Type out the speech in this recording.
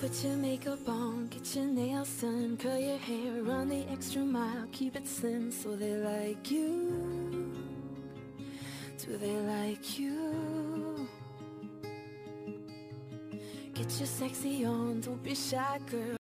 Put your makeup on, get your nails done, curl your hair, run the extra mile, keep it slim so they like you. Do they like you? Get your sexy on, don't be shy, girl.